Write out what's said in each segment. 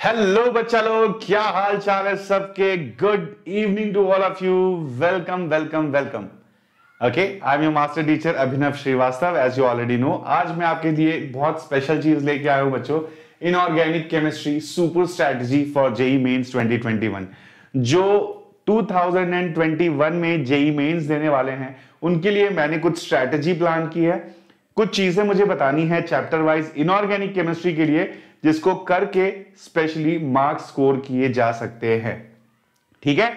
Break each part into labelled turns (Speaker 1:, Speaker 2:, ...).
Speaker 1: Hello बच्चा लोग, क्या हाल चाल है सबके। Good evening to all of you. Welcome welcome welcome. Okay, I am your master teacher Abhinav Srivastava, as you already know. आज मैं आपके लिए बहुत स्पेशल चीज लेके आया हूं बच्चों, inorganic chemistry super strategy for JEE mains 2021। जो 2021 में जेई मेंस देने वाले हैं उनके लिए मैंने कुछ स्ट्रैटेजी प्लान की है। कुछ चीजें मुझे बतानी है चैप्टर वाइज इनऑर्गेनिक केमिस्ट्री के लिए, जिसको करके स्पेशली मार्क्स स्कोर किए जा सकते हैं। ठीक है?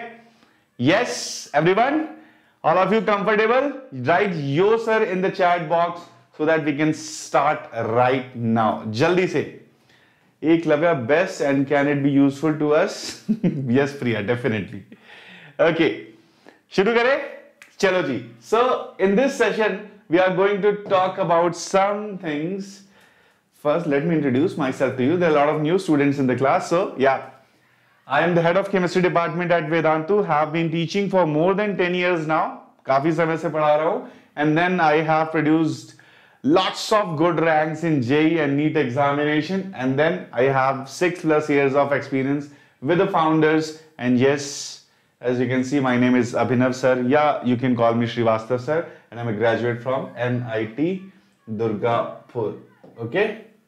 Speaker 1: Yes everyone, all of you comfortable? Write yourself in the chat box so that we can start right now. जल्दी से। Eklavya best and can it be useful to us? Yes Priya, definitely. Okay, शुरू करें? चलो जी। So in this session we are going to talk about some things. First, let me introduce myself to you. There are a lot of new students in the class. So, yeah, I am the head of chemistry department at Vedantu. Have been teaching for more than 10 years now. काफी समय से पढ़ा रहा हूँ. And then I have produced lots of good ranks in JEE and NEET examination. And then I have 6+ years of experience with the founders. And yes, as you can see, my name is Abhinav sir. Yeah, you can call me Srivastav sir. And I'm a graduate from NIT Durgapur. Okay?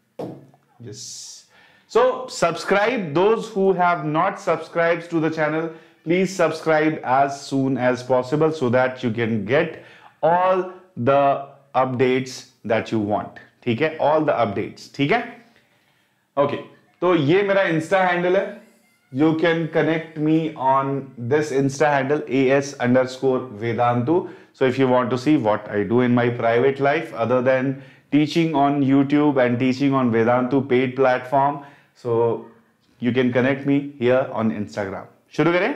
Speaker 1: Yes. So, subscribe. Those who have not subscribed to the channel, please subscribe as soon as possible so that you can get all the updates that you want. ठीक है? All the updates. ठीक है? Okay. तो ये मेरा Insta handle है. You can connect me on this Insta handle as_Vedantu. So if you want to see what I do in my private life other than teaching on YouTube and teaching on Vedantu paid platform, so you can connect me here on Instagram. शुरू करें?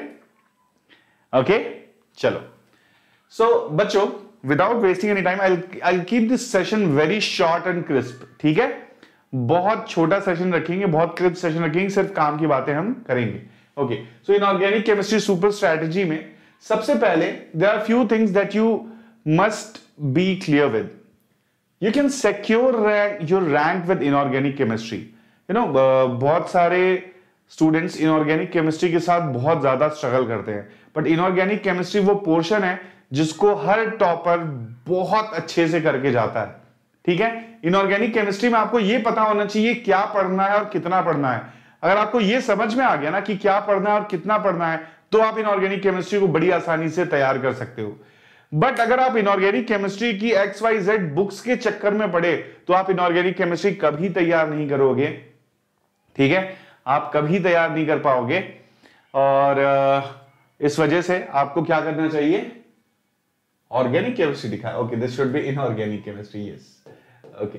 Speaker 1: Okay? चलो. So बच्चों, without wasting any time, I'll keep this session very short and crisp. ठीक है? बहुत छोटा session रखेंगे, बहुत क्रिस्प सेशन रखेंगे, सिर्फ काम की बातें हम करेंगे। Okay, so inorganic chemistry super strategy में सबसे पहले there are few things that you must be clear with. You can secure your rank with inorganic chemistry. You know, बहुत सारे स्टूडेंट्स इनऑर्गेनिक केमिस्ट्री के साथ बहुत ज्यादा स्ट्रगल करते हैं, बट इनऑर्गेनिक केमिस्ट्री वो पोर्शन है जिसको हर टॉपर बहुत अच्छे से करके जाता है। ठीक है? इनऑर्गेनिक केमिस्ट्री में आपको यह पता होना चाहिए क्या पढ़ना है और कितना पढ़ना है। अगर आपको यह समझ में आ गया ना कि क्या पढ़ना है और कितना पढ़ना है, तो आप इनऑर्गेनिक केमिस्ट्री को बड़ी आसानी से तैयार कर सकते हो। बट अगर आप इनऑर्गेनिक केमिस्ट्री की XYZ बुक्स के चक्कर में पढ़े, तो आप इनऑर्गेनिक केमिस्ट्री कभी तैयार नहीं करोगे। ठीक है? आप कभी तैयार नहीं कर पाओगे। और इस वजह से आपको क्या करना चाहिए? ऑर्गेनिक केमिस्ट्री दिखा। Okay, this should be inorganic chemistry. Yes, okay.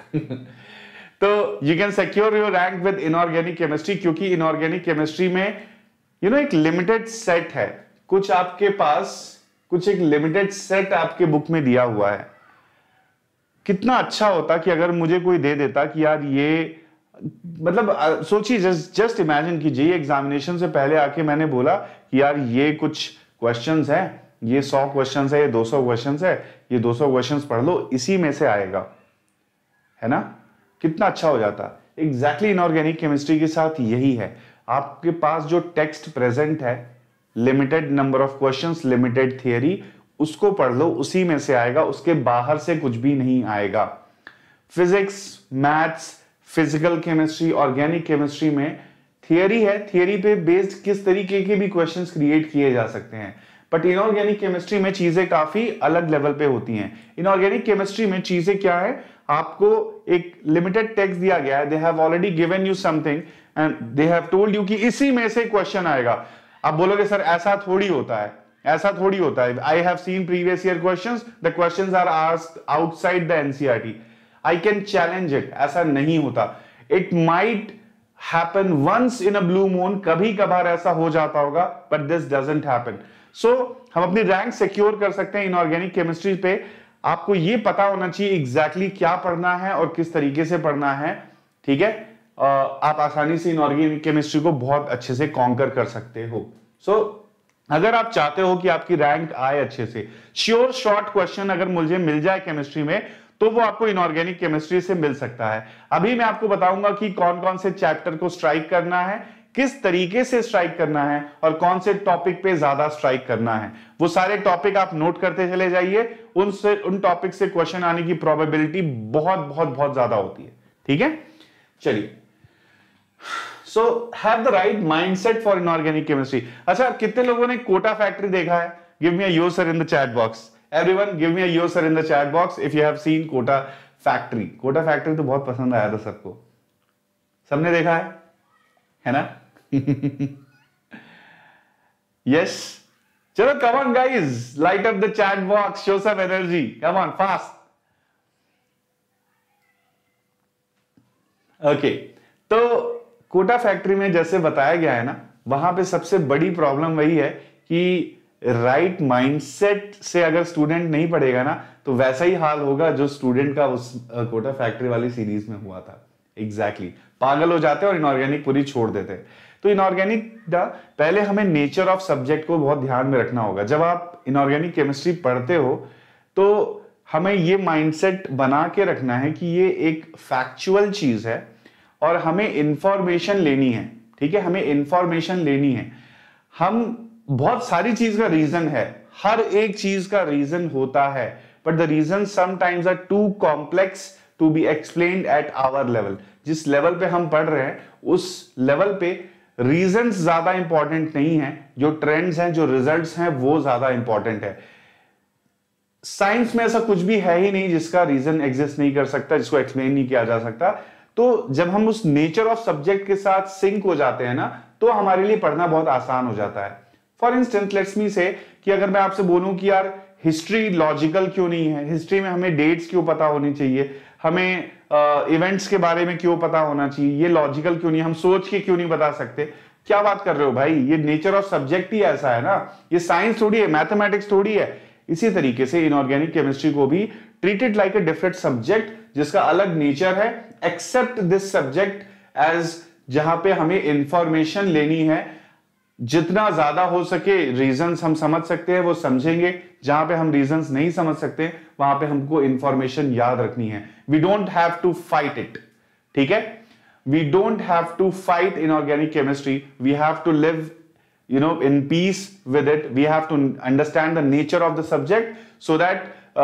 Speaker 1: तो you can secure your rank with inorganic chemistry, क्योंकि इनऑर्गेनिक केमिस्ट्री में यू नो एक लिमिटेड सेट है। कुछ आपके पास कुछ एक लिमिटेड सेट आपके बुक में दिया हुआ है। कितना अच्छा होता कि अगर मुझे कोई दे देता कि यार ये, मतलब सोचिए, जस्ट इमेजिन कि जेईई एग्जामिनेशन से पहले आके मैंने बोला कि यार ये कुछ क्वेश्चंस हैं, ये 100 क्वेश्चंस है, ये 200 क्वेश्चंस है, ये 200 क्वेश्चंस पढ़ लो, इसी में से आएगा, है ना? कितना अच्छा हो जाता। एग्जैक्टली इनऑर्गेनिक केमिस्ट्री के साथ यही है। आपके पास जो टेक्स्ट प्रेजेंट है, limited number of questions, limited theory, उसको पढ़ लो, उसी में से आएगा, उसके बाहर से कुछ भी नहीं आएगा। Physics, maths, physical chemistry, organic chemistry में थियरी है, थियरी पे बेस्ड किस तरीके के भी क्वेश्चंस क्रिएट किए जा सकते हैं। बट इनऑर्गेनिक केमिस्ट्री में चीजें काफी अलग लेवल पे होती हैं। इनऑर्गेनिक केमिस्ट्री में चीजें क्या है, आपको एक लिमिटेड टेक्स्ट दिया गया है, they have already given you something and they have told you कि इसी में से क्वेश्चन आएगा। आप बोलोगे सर ऐसा थोड़ी होता है, ऐसा थोड़ी होता है। I have seen previous year questions, the questions are asked outside the NCERT. I can challenge it, ऐसा नहीं होता। It might happen once in a blue moon, कभी कभार ऐसा हो जाता होगा, but this doesn't happen. So हम अपनी रैंक सिक्योर कर सकते हैं इनऑर्गेनिक केमिस्ट्री पे। आपको ये पता होना चाहिए एग्जैक्टली क्या पढ़ना है और किस तरीके से पढ़ना है। ठीक है? आप आसानी से इनऑर्गेनिक केमिस्ट्री को बहुत अच्छे से कॉन्कर कर सकते हो। सो अगर आप चाहते हो कि आपकी रैंक आए अच्छे से, श्योर शॉर्ट क्वेश्चन अगर मुझे मिल जाए केमिस्ट्री में, तो वो आपको इनऑर्गेनिक केमिस्ट्री से मिल सकता है। अभी मैं आपको बताऊंगा कि कौन कौन से चैप्टर को स्ट्राइक करना है, किस तरीके से स्ट्राइक करना है और कौन से टॉपिक पे ज्यादा स्ट्राइक करना है। वो सारे टॉपिक आप नोट करते चले जाइए, उन टॉपिक से क्वेश्चन आने की प्रोबेबिलिटी बहुत बहुत बहुत ज्यादा होती है। ठीक है, चलिए। So have the right mindset for inorganic chemistry. अच्छा, कितने लोगों ने कोटा फैक्ट्री देखा है? Give me a your sir in the chat box. Everyone give me a your sir in the chat box if you have seen Kota factory. Kota factory तो बहुत पसंद आया था सबको, सबने देखा है ना? यस, चलो come on guys, light up the chat box, show some energy, come on fast. Okay, तो कोटा फैक्ट्री में जैसे बताया गया है ना, वहां पे सबसे बड़ी प्रॉब्लम वही है कि राइट माइंडसेट से अगर स्टूडेंट नहीं पढ़ेगा ना, तो वैसा ही हाल होगा जो स्टूडेंट का उस कोटा फैक्ट्री वाली सीरीज में हुआ था। एग्जैक्टली, पागल हो जाते हैं और इनऑर्गेनिक पूरी छोड़ देते हैं। तो इनऑर्गेनिक पहले हमें नेचर ऑफ सब्जेक्ट को बहुत ध्यान में रखना होगा। जब आप इनऑर्गेनिक केमिस्ट्री पढ़ते हो तो हमें ये माइंडसेट बना के रखना है कि ये एक फैक्चुअल चीज है और हमें इंफॉर्मेशन लेनी है। ठीक है, हमें इंफॉर्मेशन लेनी है। हम बहुत सारी चीज का रीजन है, हर एक चीज का रीजन होता है, but the reason sometimes are too complex to be explained at our level. जिस लेवल पे हम पढ़ रहे हैं उस लेवल पे रीजंस ज्यादा इंपॉर्टेंट नहीं है, जो ट्रेंड्स हैं, जो रिजल्ट्स हैं, वो ज्यादा इंपॉर्टेंट है। साइंस में ऐसा कुछ भी है ही नहीं जिसका रीजन एग्जिस्ट नहीं कर सकता, जिसको एक्सप्लेन नहीं किया जा सकता। तो जब हम उस नेचर ऑफ सब्जेक्ट के साथ सिंक हो जाते हैं ना, तो हमारे लिए पढ़ना बहुत आसान हो जाता है। फॉर इंस्टेंस लेट्स मी से कि अगर मैं आपसे बोलूं कि यार हिस्ट्री लॉजिकल क्यों नहीं है, हिस्ट्री में हमें डेट्स क्यों पता होनी चाहिए, हमें इवेंट्स के बारे में क्यों पता होना चाहिए, ये लॉजिकल क्यों नहीं, हम सोच के क्यों नहीं बता सकते? क्या बात कर रहे हो भाई, ये नेचर ऑफ सब्जेक्ट ही ऐसा है ना, ये साइंस थोड़ी है, मैथमेटिक्स थोड़ी है। इसी तरीके से इनऑर्गेनिक केमिस्ट्री को भी treated like a different subject जिसका अलग नेचर है, एक्सेप्ट दिस सब्जेक्ट एज जहां पे हमें इंफॉर्मेशन लेनी है। जितना ज्यादा हो सके रीजंस हम समझ सकते हैं वो समझेंगे, जहां पे हम रीजंस नहीं समझ सकते वहां पे हमको इंफॉर्मेशन याद रखनी है। We don't have to fight it. ठीक है, we don't have to fight inorganic chemistry, we have to live in peace with it. We have to understand the nature of the subject so that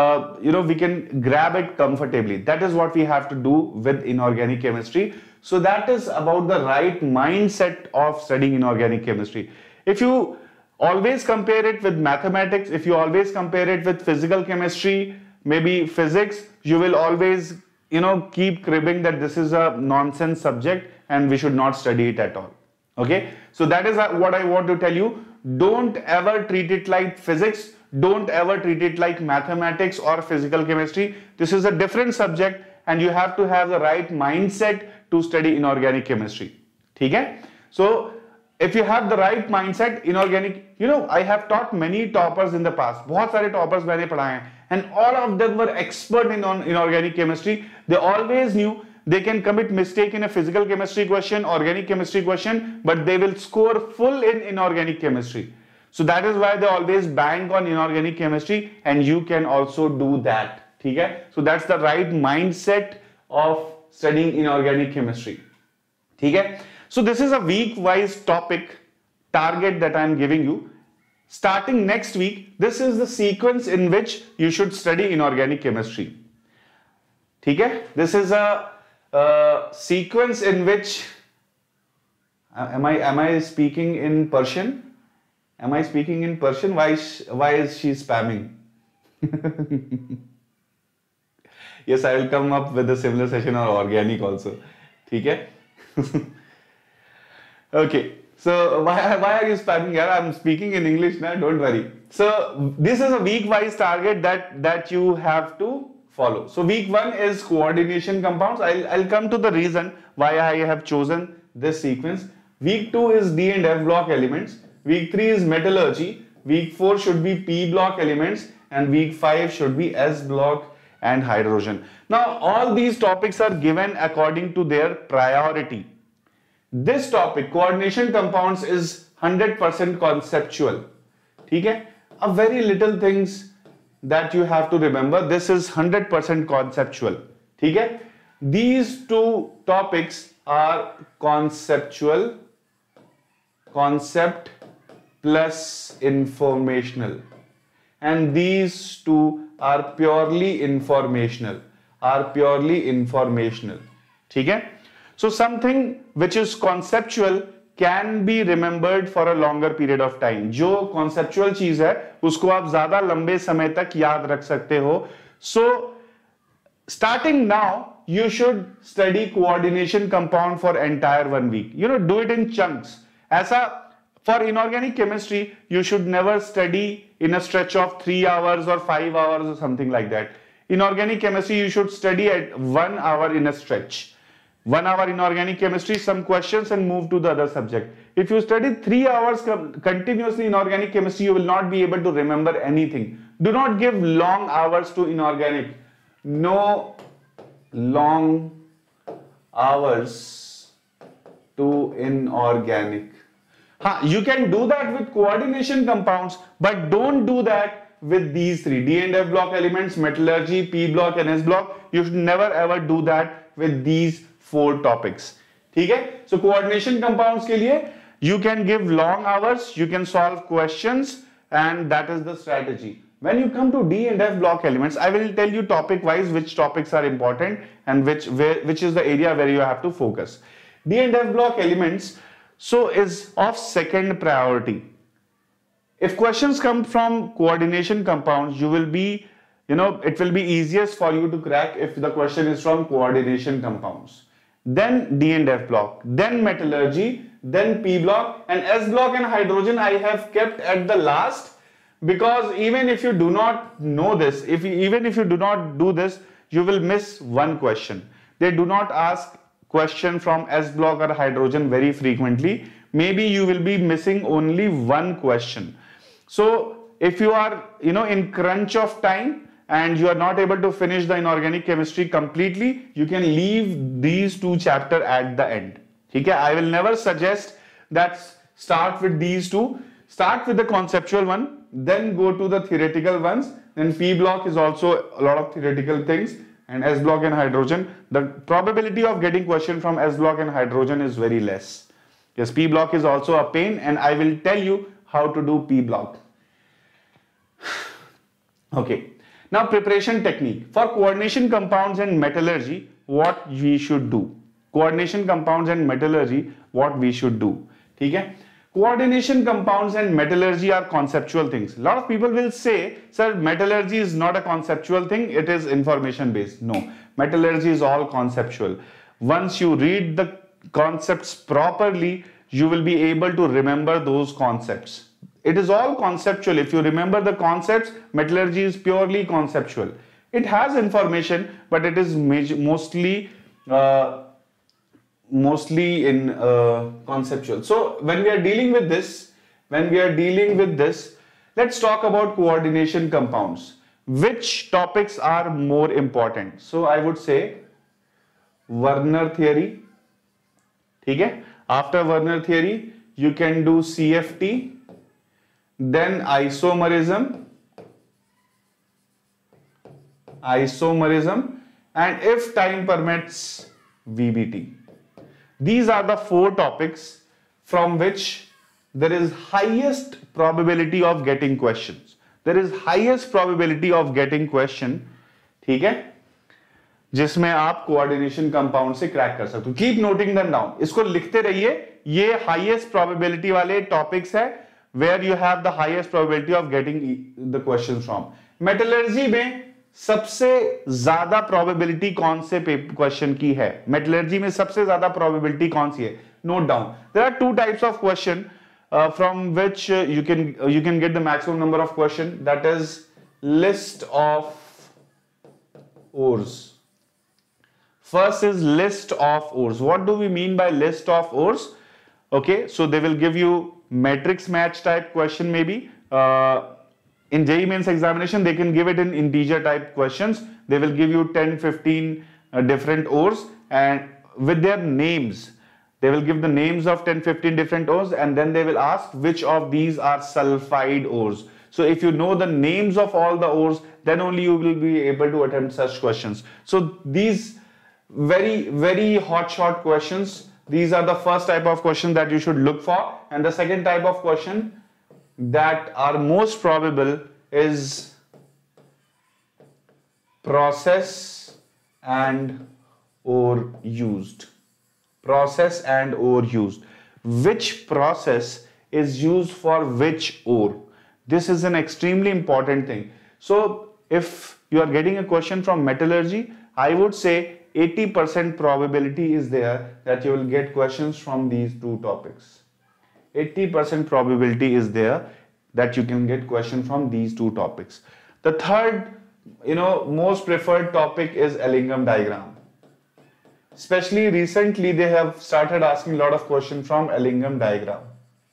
Speaker 1: we can grab it comfortably. That is what we have to do with inorganic chemistry. So that is about the right mindset of studying inorganic chemistry. If you always compare it with mathematics, if you always compare it with physical chemistry, maybe physics, you will always keep cribbing that this is a nonsense subject and we should not study it at all. Okay, so that is what I want to tell you. Don't ever treat it like physics, don't ever treat it like mathematics or physical chemistry. This is a different subject and you have to have the right mindset to study inorganic chemistry. ठीक है? So if you have the right mindset, inorganic, I have taught many toppers in the past. बहुत सारे toppers मैंने पढ़ाए हैं and all of them were expert in inorganic chemistry. They always knew they can commit mistake in a physical chemistry question, organic chemistry question, but they will score full in inorganic chemistry. So that is why they always bank on inorganic chemistry and you can also do that. ठीक है? So that's the right mindset of studying inorganic chemistry. ठीक है? So this is a week wise topic target that I am giving you. Starting next week, this is the sequence in which you should study inorganic chemistry. ठीक है? This is a sequence in which am I speaking in Persian? Am I speaking in Persian? Why is she spamming? Yes, I will come up with a similar session on organic also. ठीक है? Okay, so why are you spamming here? I'm speaking in English now, don't worry. So this is a week wise target that you have to follow. So week 1 is coordination compounds. I'll come to the reason why I have chosen this sequence. Week 2 is D and F block elements. Week 3 is metallurgy. Week 4 should be P block elements and week 5 should be S block and hydrogen. Now all these topics are given according to their priority. This topic coordination compounds is 100% conceptual. ठीक है? A very little things that you have to remember. This is 100% conceptual. ठीक है? These two topics are conceptual, concept plus informational, and these two are purely informational. ठीक है? So something which is conceptual can be remembered for a longer period of time. जो conceptual चीज है उसको आप ज्यादा लंबे समय तक याद रख सकते हो. So starting now you should study coordination compound for entire 1 week. Do it in chunks. ऐसा for inorganic chemistry you should never study in a stretch of 3 hours or 5 hours or something like that. Inorganic chemistry you should study at 1 hour in a stretch. 1 hour in organic chemistry, some questions, and move to the other subject. If you study 3 hours continuously in organic chemistry, you will not be able to remember anything. Do not give long hours to inorganic. No long hours to inorganic. You can do that with coordination compounds, but don't do that with these three: D and F block elements, metallurgy, P block and S block. You should never ever do that with these 4 topics. ठीक है? So coordination compounds के लिए you can give long hours, you can solve questions, and that is the strategy. When you come to D and F block elements, I will tell you topic wise which topics are important and which is the area where you have to focus. D and F block elements is of second priority. If questions come from coordination compounds, you will be, it will be easiest for you to crack if the question is from coordination compounds. Then D and F block, then metallurgy, then P block, and S block and hydrogen I have kept at the last, because even if you do not know this, even if you do not do this, you will miss one question. They do not ask question from S block or hydrogen very frequently. Maybe you will be missing only one question. So if you are in crunch of time and you are not able to finish the inorganic chemistry completely, you can leave these 2 chapters at the end. Okay? I will never suggest that start with these 2. Start with the conceptual one, then go to the theoretical ones. Then P block is also a lot of theoretical things, and S block and hydrogen. The probability of getting question from S block and hydrogen is very less. Yes, P block is also a pain, and I will tell you how to do P block. Okay. Now preparation technique. For coordination compounds and metallurgy, what we should do. Coordination compounds and metallurgy, what we should do. Okay? Coordination compounds and metallurgy are conceptual things. A lot of people will say, sir, metallurgy is not a conceptual thing, it is information based. No, metallurgy is all conceptual. Once you read the concepts properly, you will be able to remember those concepts. It is all conceptual. If you remember the concepts, metallurgy is purely conceptual. It has information, but it is mostly in conceptual. So when we are dealing with this, let's talk about coordination compounds. Which topics are more important? So I would say Werner theory. Okay? After Werner theory, you can do CFT, then isomerism, and if time permits, VBT. These are the 4 topics from which there is highest probability of getting questions. There is highest probability of getting question, ठीक है, जिसमें आप coordination compound से crack कर सकते हो. Keep noting them down. इसको लिखते रहिए. ये हाईएस्ट प्रोबेबिलिटी वाले टॉपिक्स है where you have the highest probability of getting the question from. Metallurgy में सबसे ज्यादा प्रोबेबिलिटी कौन से क्वेश्चन की है? मेटलर्जी में सबसे ज्यादा प्रोबेबिलिटी कौन सी है? Note down. There are 2 types of question from which you can get the maximum number of question. That is list of ores. First is list of ores. What do we mean by list of ores? Okay, so they will give you matrix match type question maybe. In JEE Mains examination, they can give it in integer type questions. They will give you 10-15 different ores, and with their names. They will give the names of 10-15 different ores, and then they will ask which of these are sulfide ores. So if you know the names of all the ores, then only you will be able to attempt such questions. So these very hot shot questions, these are the first type of question that you should look for. And the second type of question that are most probable is process and or used. Process and or used. Which process is used for which or? This is an extremely important thing. So if you are getting a question from metallurgy, I would say 80% probability is there that you will get questions from these two topics. 80% probability is there that you can get question from these two topics. The third, most preferred topic is Ellingham diagram. Especially recently, they have started asking a lot of questions from Ellingham diagram.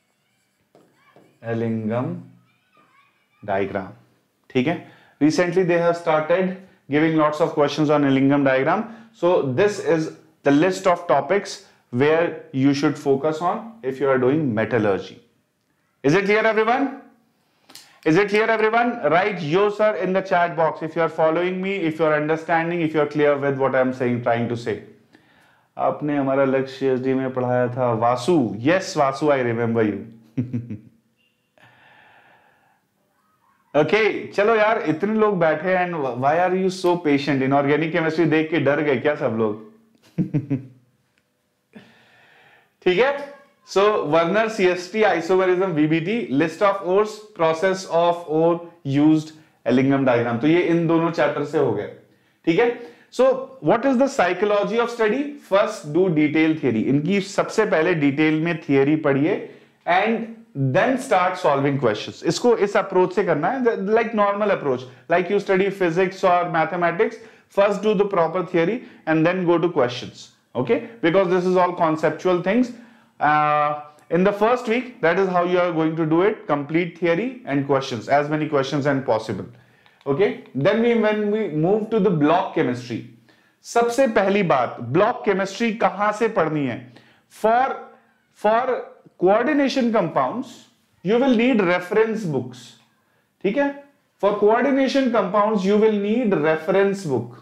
Speaker 1: Ellingham diagram. ठीक है? Recently, they have started giving lots of questions on Ellingham diagram. So this is the list of topics where you should focus on if you are doing metallurgy. Is it clear, everyone? Is it clear, everyone? Write yo sir in the chat box if you are following me, if you are understanding, if you are clear with what I am saying, trying to say. आपने हमारा लक्ष्य CSD में पढ़ाया था Vasu. Yes, Vasu, I remember you. Okay, चलो यार, इतने लोग बैठे and why are you so patient? Inorganic chemistry देख के डर गए क्या सब लोग? ठीक है? So Werner CST isomerism VBT list of ores, process of ore used, Ellingham diagram. तो ये इन दोनों चैप्टर से हो गए. ठीक है? So what is the psychology of study? First do detail theory. इनकी सबसे पहले डिटेल में थियरी पढ़िए and then start solving questions. इसको इस अप्रोच से करना है, like normal approach, like you study physics or mathematics. First do the proper theory and then go to questions. Okay, because this is all conceptual things. In the first week, that is how you are going to do it. Complete theory and questions, as many questions as possible. Okay, then when we move to the block chemistry, सबसे पहली बात, block chemistry कहां से पढ़नी है? For coordination compounds, you will need reference books. ठीक है? For coordination compounds, you will need reference book.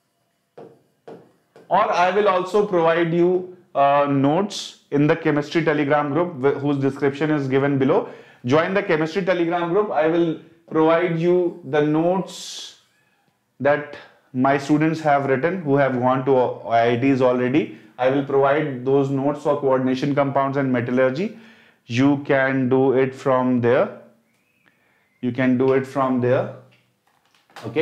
Speaker 1: Or I will also provide you notes in the chemistry telegram group whose description is given below. Join the chemistry telegram group. I will provide you the notes that my students have written who have gone to IITs already. I will provide those notes for coordination compounds and metallurgy. You can do it from there. You can do it from there. Okay.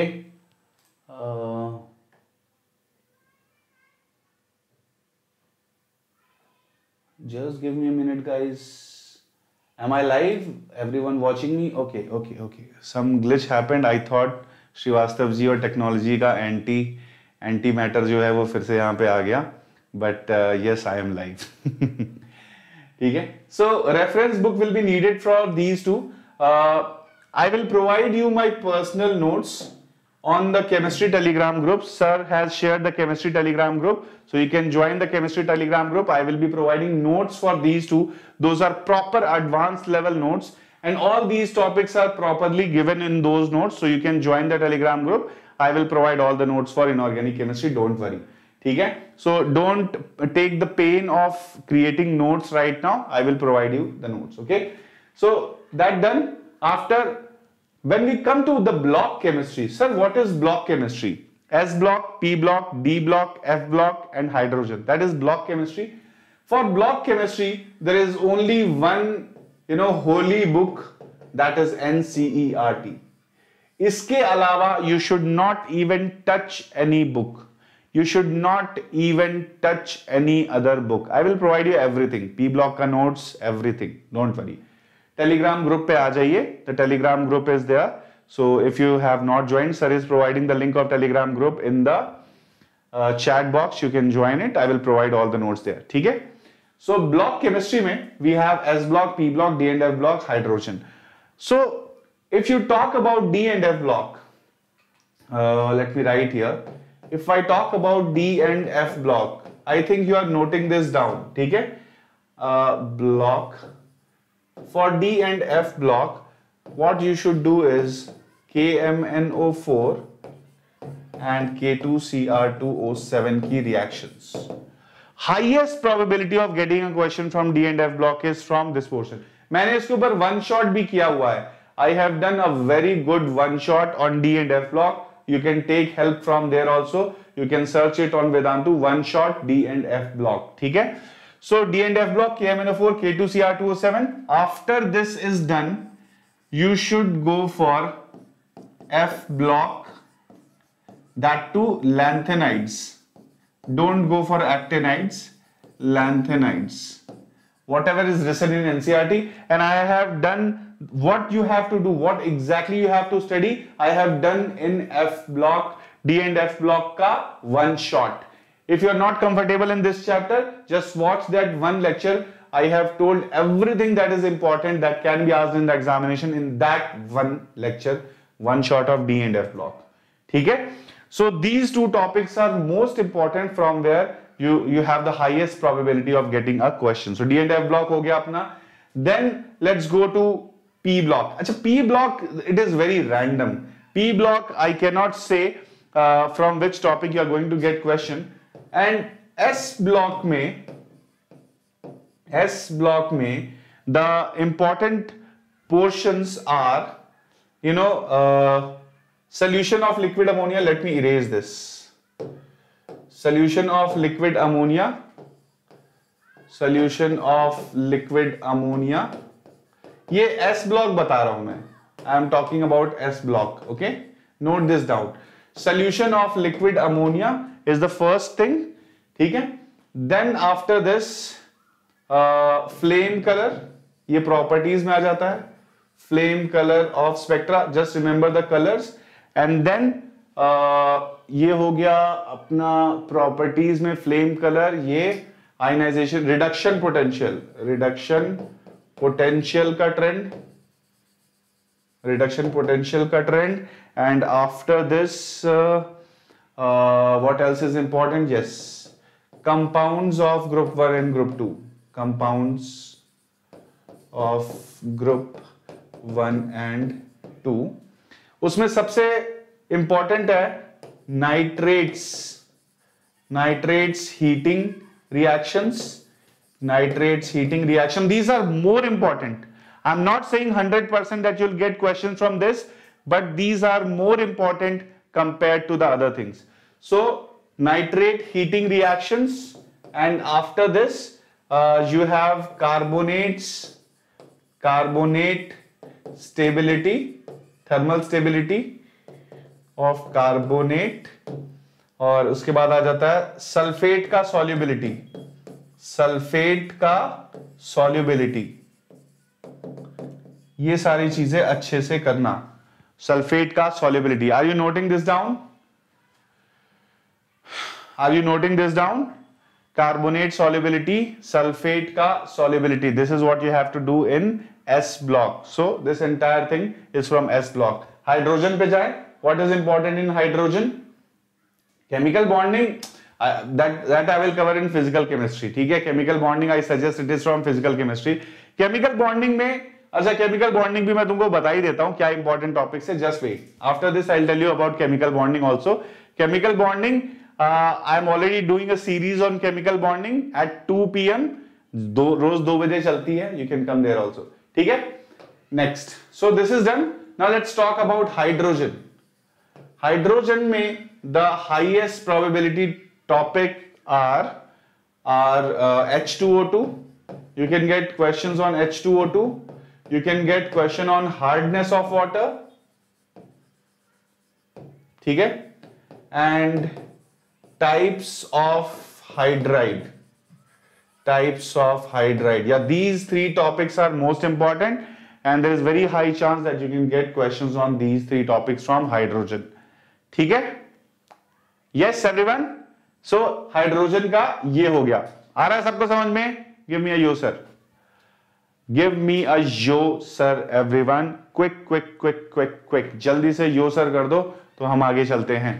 Speaker 1: Just give me a minute, guys. Am I live? Everyone watching me? Okay. Some glitch happened. I thought Srivastava ji और technology का anti matter जो है वो फिर से यहाँ पे आ गया. But yes, I am live. ठीक है? So reference book will be needed for these two. I will provide you my personal notes on the chemistry telegram group. Sir has shared the chemistry telegram group, so you can join the chemistry telegram group. I will be providing notes for these two. Those are proper advanced level notes, and all these topics are properly given in those notes, so you can join the telegram group. I will provide all the notes for inorganic chemistry, don't worry. ठीक है? So don't take the pain of creating notes right now. I will provide you the notes. Okay? So that done. After, when we come to the block chemistry, sir, what is block chemistry? S block, P block, D block, F block, and hydrogen. That is block chemistry. For block chemistry, there is only one, holy book, that is NCERT. इसके अलावा you should not even touch any book. You should not even touch any other book. I will provide you everything. P block का notes, everything. Don't worry. Telegram group पे आ जाइए. The Telegram group is there. So if you have not joined, sir is providing the link of Telegram group in the chat box. You can join it. I will provide all the notes there. ठीक है? So block chemistry में we have S block, P block, D and F block, hydrogen. So if you talk about D and F block, let me write here. If I talk about D and F block, I think you are noting this down. ठीक है? Block. For D and F block, what you should do is KMnO4 and K2Cr2O7 की reactions. Highest probability of getting a question from D and F block is from this portion. मैंने इसके ऊपर one shot भी किया हुआ है. I have done a very good one shot on D and F block. You can take help from there also. You can search it on Vedantu one shot D and F block. ठीक है? So D and F block, KMnO4, K2Cr2O7. After this is done, you should go for F block. That too lanthanides. Don't go for actinides, lanthanides. Whatever is written in NCERT, and I have done what you have to do, what exactly you have to study. I have done in F block, D and F block ka one shot. If you are not comfortable in this chapter, just watch that one lecture. I have told everything that is important that can be asked in the examination in that one lecture, one shot of D and F block. ठीक है? So these two topics are most important from where you have the highest probability of getting a question. So D and F block हो गया अपना. Then let's go to P block. अच्छा, P block, it is very random. P block I cannot say from which topic you are going to get question. And S block में the important portions are, you know, solution of liquid ammonia. Let me erase this. Solution of liquid ammonia. Solution of liquid ammonia. ये S block बता रहा हूं मैं. I am talking about S block. Okay. Note this down. Solution of liquid ammonia is the first thing. ठीक है. Then after this, flame color. ये properties में आ जाता है. Flame color of spectra. Just remember the colors. And then ये हो गया अपना प्रॉपर्टीज में फ्लेम कलर, ये आयनाइजेशन, रिडक्शन पोटेंशियल का trend, and after this what else is important? Yes, compounds of group 1 and group 2. Compounds of group 1 and 2. उसमें सबसे important है nitrates heating reactions. These are more important. I'm not saying 100% that you'll get questions from this, but these are more important compared to the other things. So nitrate heating reactions, and after this you have carbonate stability, thermal stability of carbonate, और उसके बाद आ जाता है sulphate का solubility. ये सारी चीजें अच्छे से करना. सल्फेट का solubility. Are you noting this down? Carbonate solubility, sulphate का solubility. This is what you have to do in S block. So this entire thing is from S block. Hydrogen पे जाए. What is important in hydrogen? Chemical bonding. That I will cover in physical chemistry. ठीक है? Chemical bonding I suggest it is from physical chemistry. Chemical bonding में, अच्छा, chemical bonding भी मैं तुमको बता ही देता हूँ क्या important topics है. Just wait. After this I'll tell you about chemical bonding also. Chemical bonding, I am already doing a series on chemical bonding at 2 PM. रोज 2 बजे चलती है. You can come there also. ठीक है? Next. So this is done. Now let's talk about hydrogen. Hydrogen में the highest probability topic are H2O2. You can get questions on H2O2. You can get question on hardness of water. ठीक है? And types of hydride. Yeah, these 3 topics are most important, and there is very high chance that you can get questions on these 3 topics from hydrogen. ठीक है? Yes everyone. So hydrogen का ये हो गया. आ रहा है सबको समझ में? Give me a yo sir. everyone. Quick. जल्दी से yo sir कर दो तो हम आगे चलते हैं.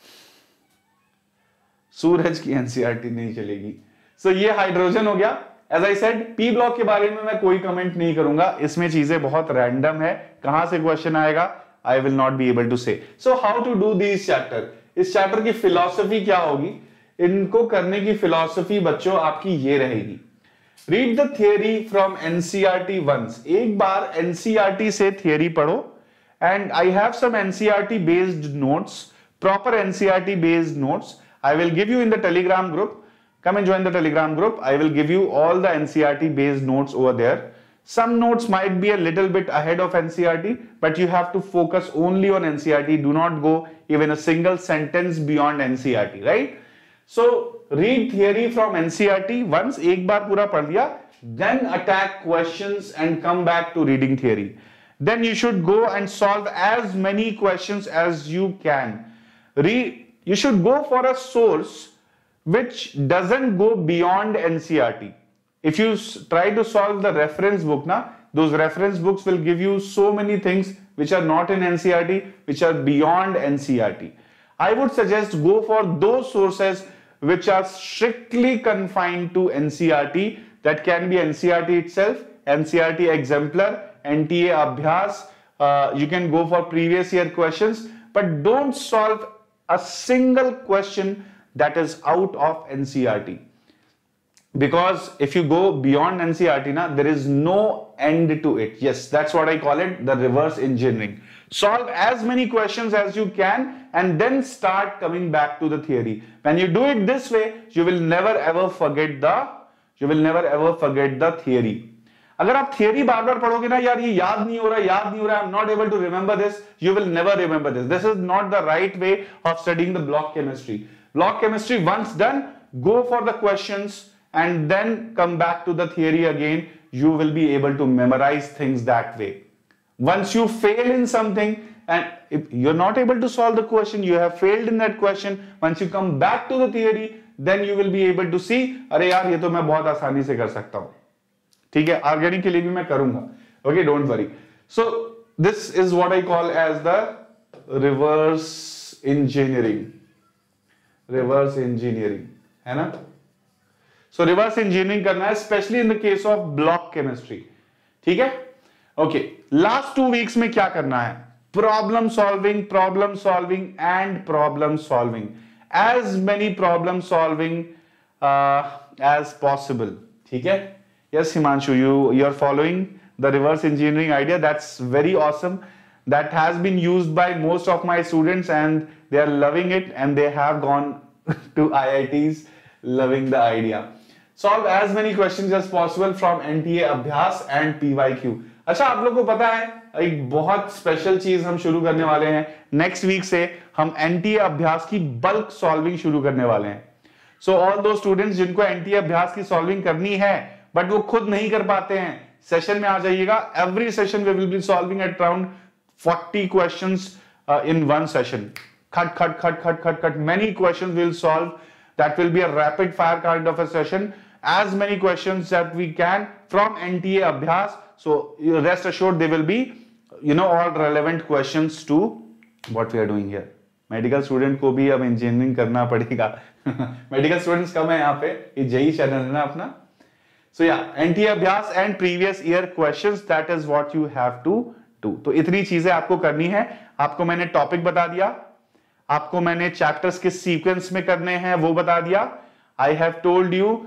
Speaker 1: सूरज की एनसीईआरटी नहीं चलेगी. सो ये हाइड्रोजन हो गया. As I said, P block के बारे में मैं कोई कमेंट नहीं करूंगा, इसमें चीजें बहुत रैंडम है, कहां से क्वेश्चन आएगा I will not be able to say. So how to do this chapter, इस चैप्टर की फिलॉसफी क्या होगी, इनको करने की फिलॉसफी बच्चों आपकी ये रहेगी। Read the theory from NCERT once, एक बार एनसीईआरटी से थियरी पढ़ो, and I have some NCERT based notes, proper NCERT based notes I will give you in the Telegram group. Come and join the Telegram group. I will give you all the NCERT based notes over there. Some notes might be a little bit ahead of NCERT, but you have to focus only on NCERT. Do not go even a single sentence beyond NCERT, right? So read theory from NCERT once, एक बार पूरा पढ़ लिया, then attack questions and come back to reading theory. Then you should go and solve as many questions as you can. You should go for a source which doesn't go beyond NCERT. If you try to solve the reference book, those reference books will give you so many things which are not in NCERT, which are beyond NCERT. I would suggest go for those sources which are strictly confined to NCERT. That can be NCERT itself, NCERT Exemplar, NTA Abhyas. You can go for previous year questions, but don't solve a single question that is out of NCERT, because if you go beyond NCERT, there is no end to it. Yes, that's what I call it, the reverse engineering. Solve as many questions as you can and then start coming back to the theory. When you do it this way, you will never ever forget the theory. अगर आप theory बार बार पढ़ोगे ना, यार ये याद नहीं हो रहा, I'm not able to remember this, you will never remember this. This is not the right way of studying the block chemistry. Block chemistry once done, go for the questions and then come back to the theory again. You will be able to memorize things that way. Once you fail in something and if you're not able to solve the question, you have failed in that question, once you come back to the theory, then you will be able to see, अरे यार ये तो मैं बहुत आसानी से कर सकता हूं, ठीक है, ऑर्गेनिक के लिए भी मैं करूंगा, okay, don't worry. So this is what I call as the reverse engineering, है ना. सो रिवर्स इंजीनियरिंग करना है, specially in the case of block chemistry, ठीक है. ओके, लास्ट 2 वीक्स में क्या करना है, problem solving and problem solving, as many problem solving as possible, ठीक है. Yes, Himanshu, you're following the reverse engineering idea. That's very awesome. That has been used by most of my students and they are loving it, and they have gone to IITs loving the idea. Solve as many questions as possible from NTA Abhyas and PYQ. अच्छा, आप लोगों को पता है एक बहुत special चीज हम शुरू करने वाले हैं. नेक्स्ट वीक से हम NTA अभ्यास की बल्क सॉल्विंग शुरू करने वाले हैं. सो ऑल दो स्टूडेंट्स जिनको NTA अभ्यास की सॉल्विंग करनी है बट वो खुद नहीं कर पाते हैं, सेशन में आ जाइएगा. Every session we will be solving at around 40 questions in one session. खट many questions we'll solve. That will be a rapid fire kind of a session. As many questions that we can from NTA Abhyas. So rest assured they will be, all relevant questions to what we are doing here. Medical student को भी अब engineering करना पड़ेगा. Medical students कम है यहाँ पे, ये JEE channel है ना अपना. So yeah, NTA अभ्यास and previous year questions, that is what you have to do. तो इतनी चीजें आपको करनी है. आपको मैंने टॉपिक बता दिया, आपको मैंने चैप्टर्स के सीक्वेंस में करने हैं वो बता दिया. I have told you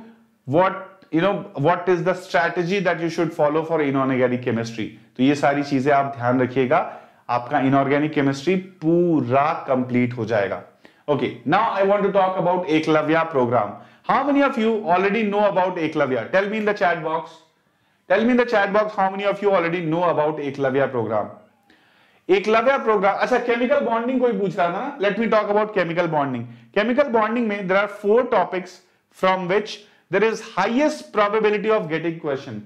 Speaker 1: what is the strategy that you should follow for inorganic chemistry. तो ये सारी चीजें आप ध्यान रखिएगा, आपका inorganic chemistry पूरा कंप्लीट हो जाएगा. Okay, now I want to talk about Eklavya program. How many of you already know about Eklavya? Tell me in the chat box. How many of you already know about Eklavya program? Eklavya program. अच्छा, chemical bonding कोई पूछ रहा था ना? Let me talk about chemical bonding. Chemical bonding में there are 4 topics from which there is highest probability of getting question.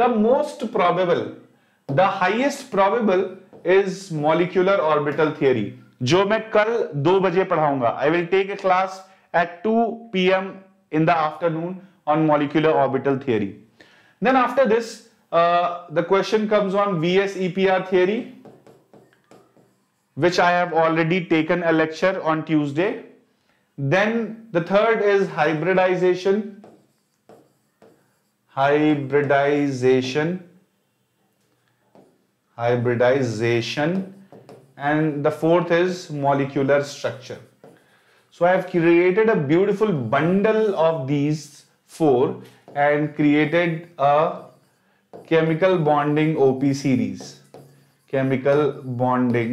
Speaker 1: The highest probable is molecular orbital theory, जो मैं कल 2 बजे पढ़ाऊंगा. I will take a class at 2 p.m. in the afternoon on molecular orbital theory. Then after this, the question comes on VS-EPR theory, which I have already taken a lecture on Tuesday. Then the third is hybridization. hybridization, and the fourth is molecular structure. So I have created a beautiful bundle of these four and created a chemical bonding OP series. Chemical bonding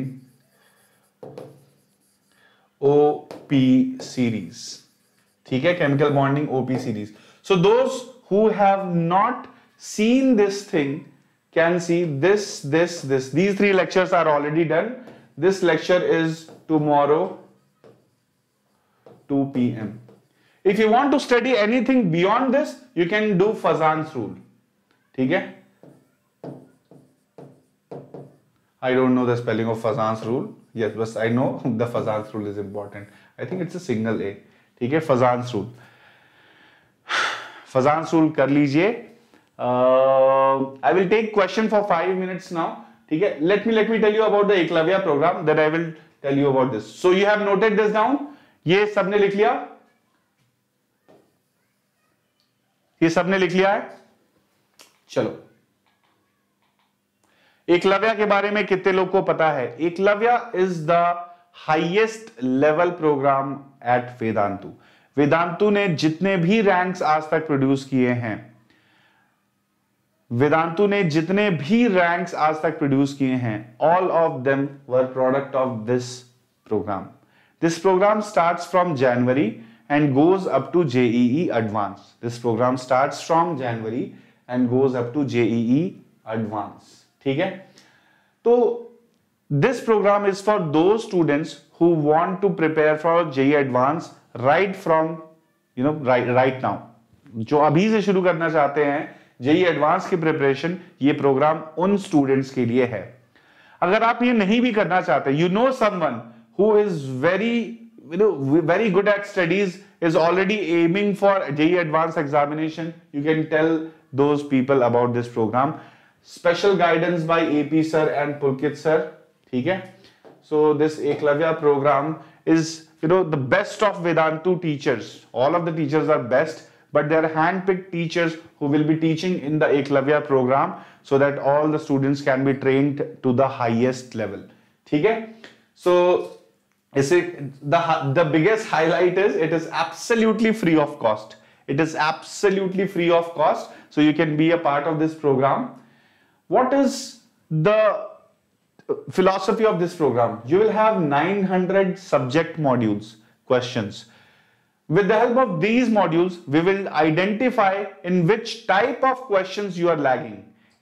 Speaker 1: OP series. ठीक है, chemical bonding OP series. So those who have not seen this thing can see this. These three lectures are already done. This lecture is tomorrow 2 p.m. If you want to study anything beyond this, you can do Fazan's rule. ठीक है? I don't know the spelling of Fazan's rule. Yes, but I know the Fazan's rule is important. I think it's a single A. ठीक है? Fazan's rule. Fazan's rule कर लीजिए. I will take question for 5 minutes now. ठीक है? Let me tell you about the Eklavya program. That I will tell you about this. So you have noted this down. ये सबने लिख लिया? ये सबने लिख लिया है? चलो. एकलव्य के बारे में कितने लोग को पता है? Eklavya is the highest level program at Vedantu. Vedantu ने जितने भी रैंक्स आज तक प्रोड्यूस किए हैं, all of them were product of this program. This program starts from January and goes up to JEE Advanced. This program starts from January and goes up to JEE Advanced. ठीक है? तो this program is for those students who want to prepare for JEE Advanced right from right now. जो अभी से शुरू करना चाहते हैं JEE Advanced की प्रिपरेशन, ये प्रोग्राम उन स्टूडेंट्स के लिए है. अगर आप ये नहीं भी करना चाहते, you know someone who is very good at studies, is already aiming for JEE Advanced examination, you can tell those people about this program. Special guidance by AP sir and Pulkit sir. ठीक है? So this Eklavya program is the best of Vedantu teachers. All of the teachers are best, but they are hand-picked teachers who will be teaching in the Eklavya program so that all the students can be trained to the highest level. ठीक है? So the biggest highlight is it is absolutely free of cost. It is absolutely free of cost, so you can be a part of this program. What is the philosophy of this program? You will have 900 subject modules, questions. With the help of these modules, we will identify in which type of questions you are lagging.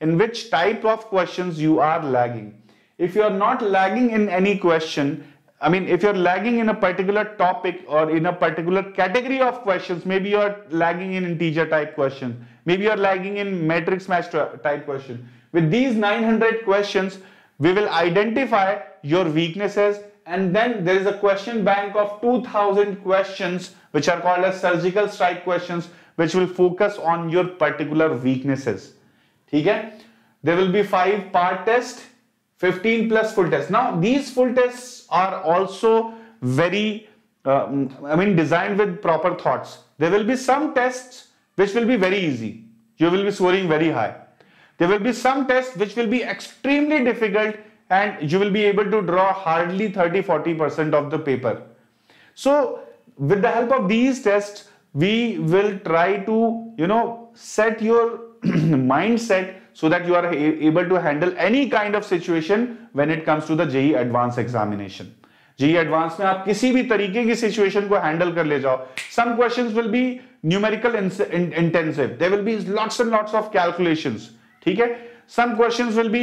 Speaker 1: If you are not lagging in any question, if you're lagging in a particular topic or in a particular category of questions, maybe you're lagging in integer type question, maybe you're lagging in matrix match type question. With these 900 questions, we will identify your weaknesses, and then there is a question bank of 2000 questions which are called as surgical strike questions, which will focus on your particular weaknesses. ठीक है? There will be 5 part tests, 15 plus full tests. Now these full tests are also very designed with proper thoughts. There will be some tests which will be very easy. You will be scoring very high. There will be some tests which will be extremely difficult and you will be able to draw hardly 30-40% of the paper. So with the help of these tests, we will try to set your mindset so that you are able to handle any kind of situation when it comes to the JEE Advanced examination. JEE Advanced में आप किसी भी तरीके की situation को handle कर ले जाओ. Some questions will be numerical intensive. There will be lots and lots of calculations. ठीक है? Some questions will be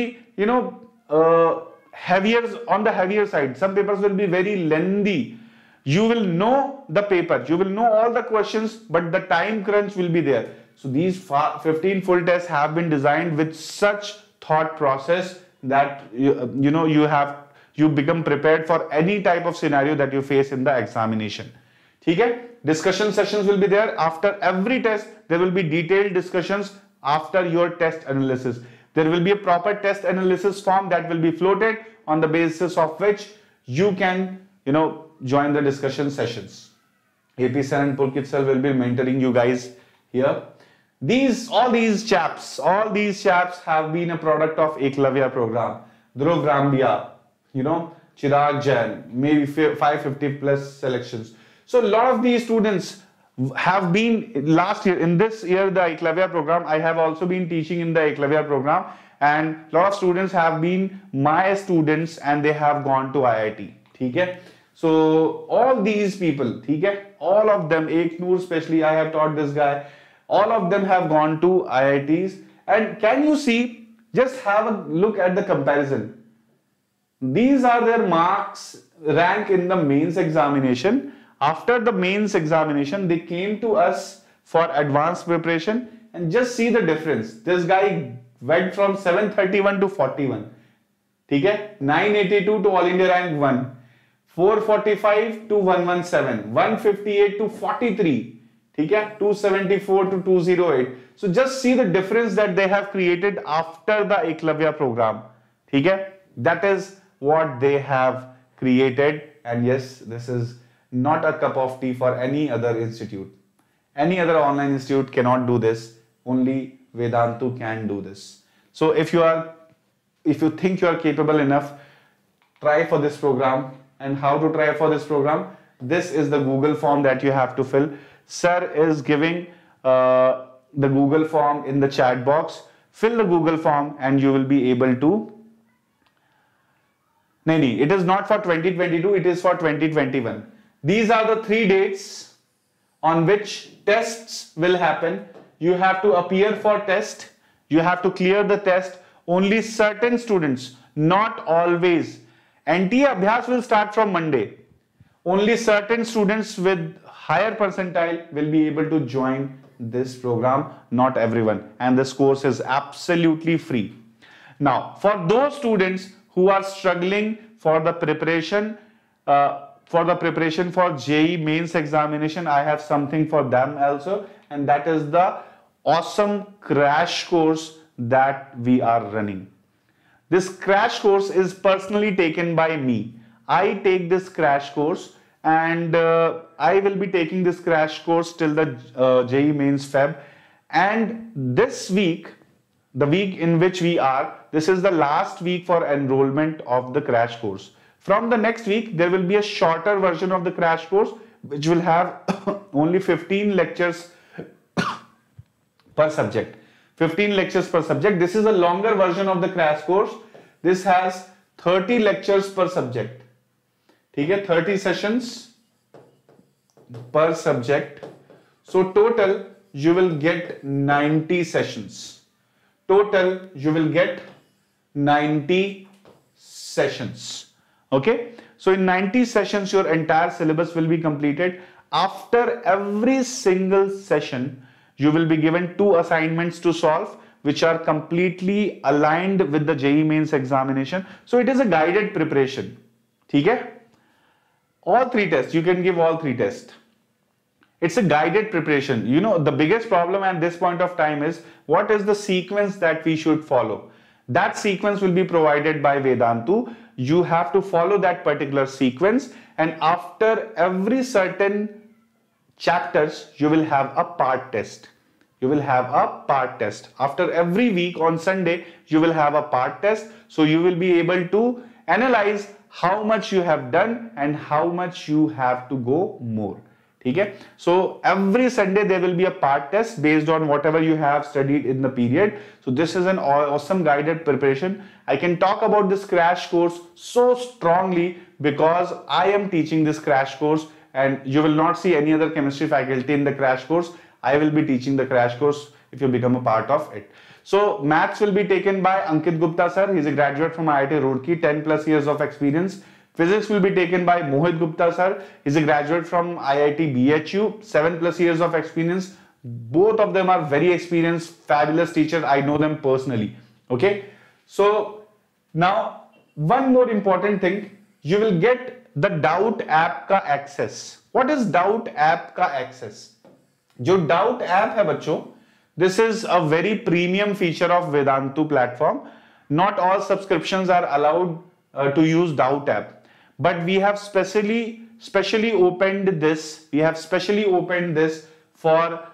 Speaker 1: heavier on the heavier side. Some papers will be very lengthy. You will know the paper, you will know all the questions, but the time crunch will be there. So these 15 full tests have been designed with such thought process that you become prepared for any type of scenario that you face in the examination. ठीक है? Discussion sessions will be there after every test. There will be detailed discussions after your test analysis. There will be a proper test analysis form that will be floated, on the basis of which you can join the discussion sessions. AP sir and Pulkit sir will be mentoring you guys here. all these chaps have been a product of Eklavya program. Dhruv Rambia, Chirag Jain, maybe 550 plus selections. So a lot of these students have been last year, in this year, the Eklavya program, I have also been teaching in the Eklavya program, and a lot of students have been my students and they have gone to IIT. Okay? So all these people, okay, all of them, Eknoor especially, I have taught this guy, all of them have gone to IITs. And can you see, just have a look at the comparison. These are their marks, rank in the mains examination. After the mains examination, they came to us for advanced preparation, and just see the difference. This guy went from 731 to 41. Okay? 982 to All India rank 1. 445 to 117. 158 to 43. Okay? 274 to 208. So just see the difference that they have created after the Eklavya program. Okay? That is what they have created, and yes, this is not a cup of tea for any other institute. Any other online institute cannot do this. Only Vedantu can do this. So if you think you are capable enough, try for this program. And how to try for this program? This is the Google form that you have to fill. Sir is giving the Google form in the chat box. Fill the Google form and you will be able to. No, it is not for 2022, it is for 2021. These are the 3 dates on which tests will happen. You have to appear for test. You have to clear the test. Only certain students, not always. NTA Abhyas will start from Monday. Only certain students with higher percentile will be able to join this program, not everyone. And this course is absolutely free. Now, for those students who are struggling for the preparation for JEE mains examination, I have something for them also, and that is the awesome crash course that we are running. This crash course is personally taken by me. I take this crash course, and I will be taking this crash course till the JEE mains Feb. And this week, the week in which we are, this is the last week for enrollment of the crash course. From the next week, there will be a shorter version of the crash course, which will have only 15 lectures per subject. 15 lectures per subject. This is a longer version of the crash course. This has 30 lectures per subject. Okay, 30 sessions per subject. So total, you will get 90 sessions. Total, you will get 90 sessions. Okay, so in 90 sessions, your entire syllabus will be completed. After every single session, you will be given 2 assignments to solve, which are completely aligned with the JEE mains examination. So it is a guided preparation. Okay? All 3 tests, you can give all 3 tests. It's a guided preparation. You know, the biggest problem at this point of time is what is the sequence that we should follow. That sequence will be provided by Vedantu. You have to follow that particular sequence, and after every certain chapters, you will have a part test. You will have a part test. After every week on Sunday, you will have a part test. So you will be able to analyze how much you have done and how much you have to go more. Okay? So every Sunday there will be a part test based on whatever you have studied in the period. So this is an awesome guided preparation. I can talk about this crash course so strongly because I am teaching this crash course, and you will not see any other chemistry faculty in the crash course. I will be teaching the crash course if you become a part of it. So maths will be taken by Ankit Gupta sir. He is a graduate from IIT Roorkee, 10 plus years of experience. Physics will be taken by Mohit Gupta sir. He's a graduate from IIT BHU, 7 plus years of experience. Both of them are very experienced, fabulous teachers. I know them personally. Okay. So now one more important thing, you will get the Doubt app का access. What is Doubt app का access? जो Doubt app है बच्चों, this is a very premium feature of Vedantu platform. Not all subscriptions are allowed to use Doubt app. But we have specially opened this. We have specially opened this for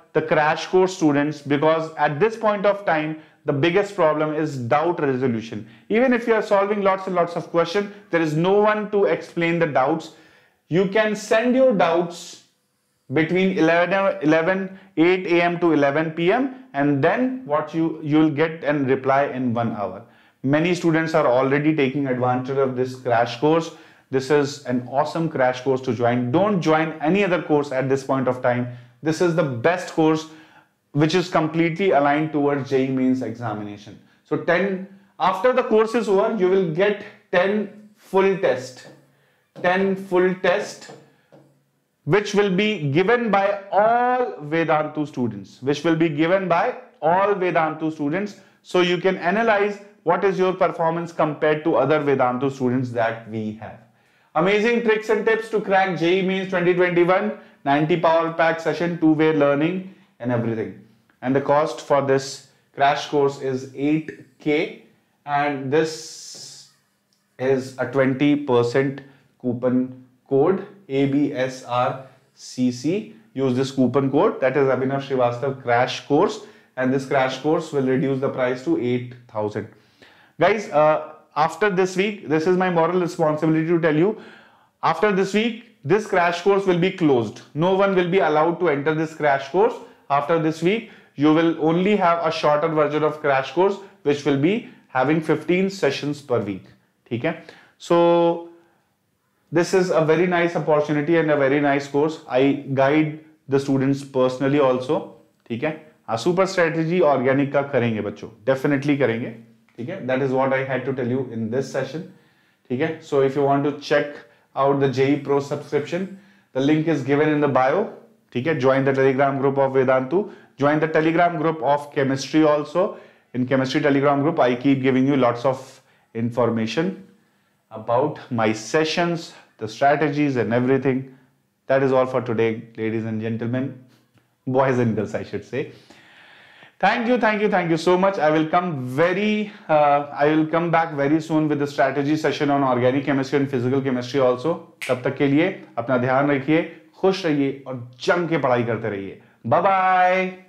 Speaker 1: the crash course students, because at this point of time the biggest problem is doubt resolution. Even if you are solving lots and lots of questions, there is no one to explain the doubts. You can send your doubts between 8 a.m. to 11 p.m. and then what you'll get a reply in 1 hour. Many students are already taking advantage of this crash course. This is an awesome crash course to join. Don't join any other course at this point of time. This is the best course which is completely aligned towards JEE Mains examination. So after the course is over, you will get 10 full tests. 10 full tests which will be given by all Vedantu students. So you can analyze what is your performance compared to other Vedantu students that we have. Amazing tricks and tips to crack JEE Mains 2021, 90 power pack session, two-way learning and everything. And the cost for this crash course is 8K, and this is a 20% coupon code, ABSRCC. Use this coupon code, that is Abhinav Srivastav crash course, and this crash course will reduce the price to 8,000. Guys, after this week, this is my moral responsibility to tell you, after this week, this crash course will be closed. No one will be allowed to enter this crash course. After this week, you will only have a shorter version of crash course, which will be having 15 sessions per week. Okay? So this is a very nice opportunity and a very nice course. I guide the students personally also. ठीक है? Super strategy organic का करेंगे बच्चों, definitely करेंगे. ठीक है? That is what I had to tell you in this session. ठीक है? So if you want to check out the JEE Pro subscription, the link is given in the bio. ठीक है? Join the Telegram group of Vedantu. Join the Telegram group of chemistry also. In chemistry Telegram group, I keep giving you lots of information about my sessions, the strategies and everything. That is all for today, ladies and gentlemen, boys and girls, I should say. Thank you so much. I will come back very soon with the strategy session on organic chemistry and physical chemistry also. तब तक के लिए अपना ध्यान रखिए, खुश रहिए और जम के पढ़ाई करते रहिए. Bye bye.